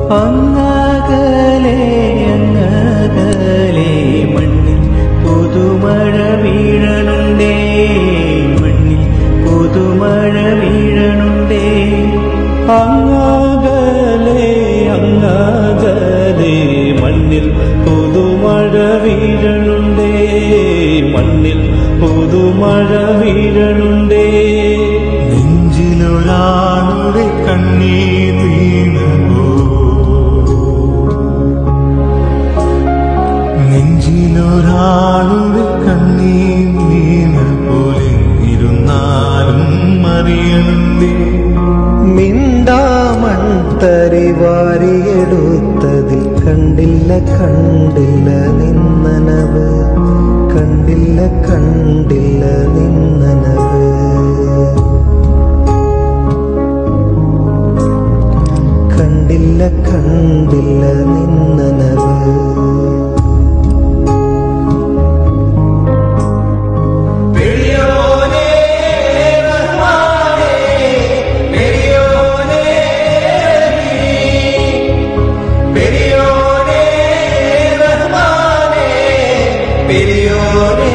അങ്ങകലെ അങ്ങകലെ മണ്ണിൽ പുതുമഴ വീഴണുണ്ടേ, മണ്ണിൽ പുതുമഴ വീഴണുണ്ടേ. അങ്ങകലെ അങ്ങകലെ മണ്ണിൽ പുതുമഴ വീഴണുണ്ടേ, മണ്ണിൽ പുതുമഴ വീഴണുണ്ടേ. നെഞ്ചിലൊരാളുടെ കണ്ണീർ വീണുവോ, നെഞ്ചിലൊരാളുടെ കണ്ണീർ വീണ പോലെ ഇരുന്നാലും അറിയണ്ടേ. മിണ്ടാമൺതരി വാരിയെടുത്തതിൽ കണ്ടില്ല കണ്ടില്ല നിന്നനവ്, കണ്ടില്ല കണ്ടില്ല നിന്നനവ്. കണ്ടില്ല കണ്ടില്ല നിന്നനവ്. പെരിയോനെ